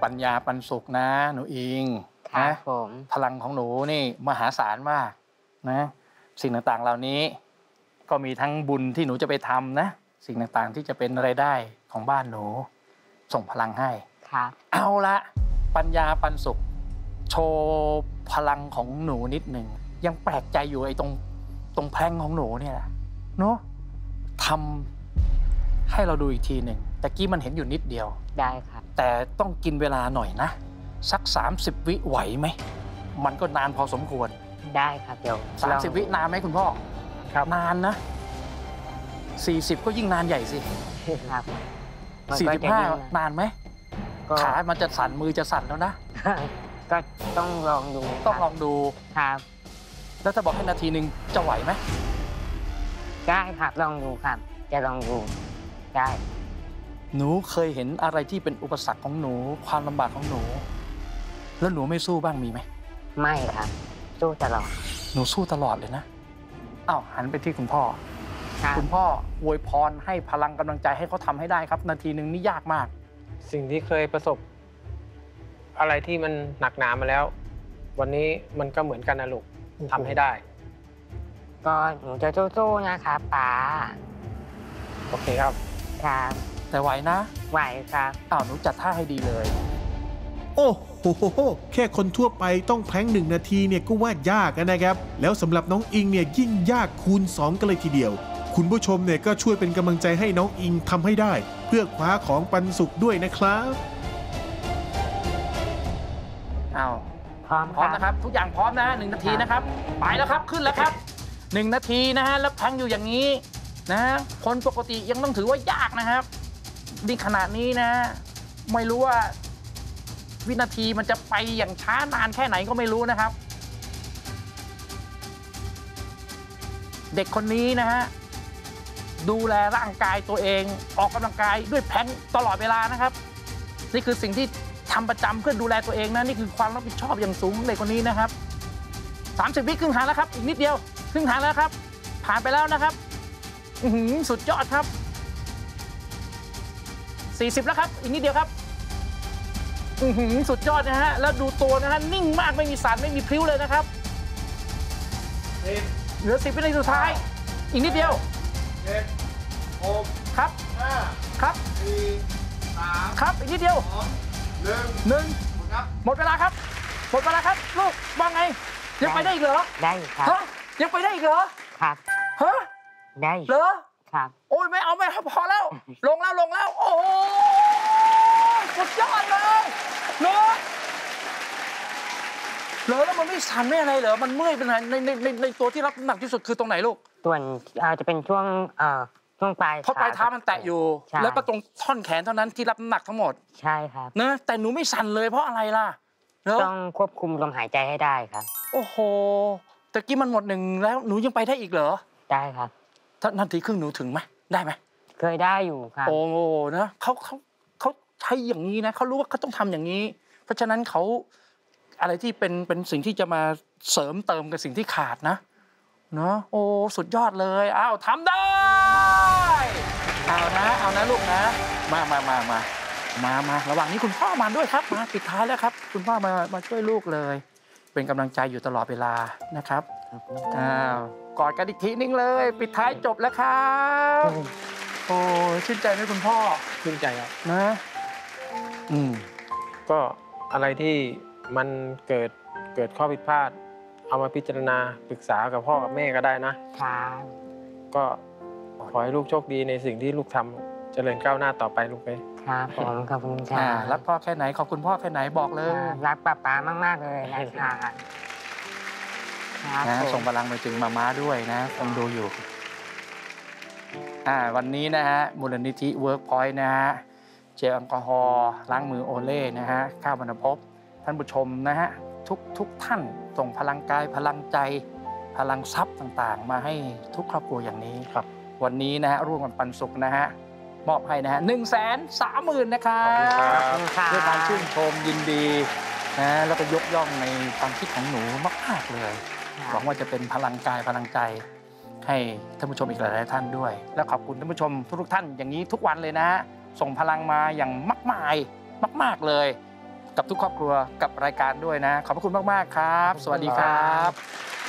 ปัญญาปันสุขนะหนูอิงครับผมพลังของหนูนี่มหาศาลมากนะสิ่งต่างๆเหล่านี้ก็มีทั้งบุญที่หนูจะไปทำนะสิ่งต่างๆที่จะเป็นรายได้ของบ้านหนูส่งพลังให้ครับเอาละปัญญาปันสุขโชว์พลังของหนูนิดหนึ่งยังแปลกใจอยู่ไอ้ตรงแพลงของหนูเนี่ยแหละเนาะทำให้เราดูอีกทีหนึ่งแต่กี้มันเห็นอยู่นิดเดียวได้ครับแต่ต้องกินเวลาหน่อยนะสัก30 วิไหวไหมมันก็นานพอสมควรได้ครับเดี๋ยว 30 วินานไหมคุณพ่อครับนานนะ40ก็ยิ่งนานใหญ่สิครับ 45นานไหมขามันจะสั่นมือจะสั่นแล้วนะก็ต้องลองดูครับแล้วถ้าบอกให้นาทีหนึ่งจะไหวไหมได้ครับลองดูครับจะลองดูได้หนูเคยเห็นอะไรที่เป็นอุปสรรคของหนูความลำบากของหนูแล้วหนูไม่สู้บ้างมีไหมไม่ครับสู้ตลอดหนูสู้ตลอดเลยนะอ้าวหันไปที่คุณพ่อคุณพ่ออวยพรให้พลังกำลังใจให้เขาทำให้ได้ครับนาทีหนึ่งนี่ยากมากสิ่งที่เคยประสบอะไรที่มันหนักหนามาแล้ววันนี้มันก็เหมือนกันนะลูกทำให้ได้ก็หนูจะสู้ๆนะครับป๋าโอเคครับครับแต่ไหวนะไหวครับอ้าวหนูจัดท่าให้ดีเลยโอ้โหแค่คนทั่วไปต้องแพลง1 นาทีเนี่ยก็ว่ายากนะครับแล้วสำหรับน้องอิงเนี่ยยิ่งยากคูณ2กันเลยทีเดียวคุณผู้ชมเนี่ยก็ช่วยเป็นกำลังใจให้น้องอิงทำให้ได้เพื่อคว้าของปันสุขด้วยนะครับอ้าวพร้อมนะครับทุกอย่างพร้อมนะ1 นาทีนะครับไปแล้วครับขึ้นแล้วครับ1 นาทีนะฮะแล้วแพลงอยู่อย่างนี้นะคนปกติยังต้องถือว่ายากนะครับนี่ขนาดนี้นะไม่รู้ว่าวินาทีมันจะไปอย่างช้านานแค่ไหนก็ไม่รู้นะครับเด็กคนนี้นะฮะดูแลร่างกายตัวเองออกกำลังกายด้วยแพลงตลอดเวลานะครับนี่คือสิ่งที่ทำประจำเพื่อดูแลตัวเองนะนี่คือความรับผิดชอบอย่างสูงเด็กคนนี้นะครับ30 วิครึ่งทางแล้วครับอีกนิดเดียวครึ่งทางแล้วครับผ่านไปแล้วนะครับสุดยอดครับ40แล้วครับอีกนิดเดียวครับสุดยอดนะฮะแล้วดูตัวนะฮะนิ่งมากไม่มีสั่นไม่มีพลิ้วเลยนะครับเหลือ10 วินาทีสุดท้ายอีกนิดเดียว 7 6 ครับ 5 ครับ 4 3 ครับอีกนิดเดียว1หมดเวลาครับหมดเวลาครับลูกว่าไงยังไปได้อีกเหรอได้ครับยังไปได้อีกเหรอครับฮะได้เหรอครับโอ้ยไม่เอาพอแล้วลงแล้วโอ้โหสุดยอดเลยเหรอแล้วมันไม่สั่นไม่อะไรเหรอมันเมื่อยเป็นไงในตัวที่รับน้ำหนักที่สุดคือตรงไหนลูกส่วนจะเป็นช่วงปลายเพราะปลายเท้ามันแตะอยู่แล้วก็ตรงท่อนแขนเท่านั้นที่รับน้ำหนักทั้งหมดใช่ครับนะแต่หนูไม่สั่นเลยเพราะอะไรล่ะต้องควบคุมลมหายใจให้ได้ครับโอ้โหตะกี้มันหมด1แล้วหนูยังไปได้อีกเหรอได้ครับนาทีครึ่งหนูถึงไหมได้ไหมเคยได้อยู่ครับโอ้นะเขาใช้อย่างนี้นะเขารู้ว่าเขาต้องทำอย่างนี้เพราะฉะนั้นเขาอะไรที่เป็นสิ่งที่จะมาเสริมเติมกับสิ่งที่ขาดนะเนาะโอ้สุดยอดเลยอ้าวทำได้เอานะลูกนะมาระหว่างนี้คุณพ่อมาด้วยครับมาปิดท้ายแล้วครับคุณพ่อมาช่วยลูกเลยเป็นกำลังใจอยู่ตลอดเวลานะครับกอดกันอีกทีนึงเลยปิดท้ายจบแล้วครับโอ้ชื่นใจไหมคุณพ่อชื่นใจครับนะก็อะไรที่มันเกิดข้อผิดพลาดเอามาพิจารณาปรึกษากับพ่อกับแม่ก็ได้นะครับก็ขอให้ลูกโชคดีในสิ่งที่ลูกทำเจริญก้าวหน้าต่อไปลูกไปครับผมขอบคุณครับรักพ่อแค่ไหนขอบคุณพ่อแค่ไหนบอกเลยรักป๊ามากๆเลยนะครับส่งพลังไปถึงมาม่าด้วยนะผมดูอยู่วันนี้นะฮะมูลนิธิเวิร์กพอยต์นะฮะเจลแอลกอฮอล์ล้างมือโอเล่นะฮะข้าวบรรพบท่านผู้ชมนะฮะทุกท่านส่งพลังกายพลังใจพลังทรัพย์ต่างๆมาให้ทุกครอบครัวอย่างนี้ครับวันนี้นะฮะร่วมกันปันสุขนะฮะมอบให้นะฮะ130,000นะครับด้วยการชื่นชมยินดีนะแล้วก็ยกย่องในความคิดของหนูมากๆเลยหวังว่าจะเป็นพลังกายพลังใจให้ท่านผู้ชมอีกหลายๆท่านด้วยและขอบคุณท่านผู้ชมทุกท่านอย่างนี้ทุกวันเลยนะฮะส่งพลังมาอย่างมากเลยกับทุกครอบครัวกับรายการด้วยนะ ขอบพระคุณมากๆครับ สวัสดีครับ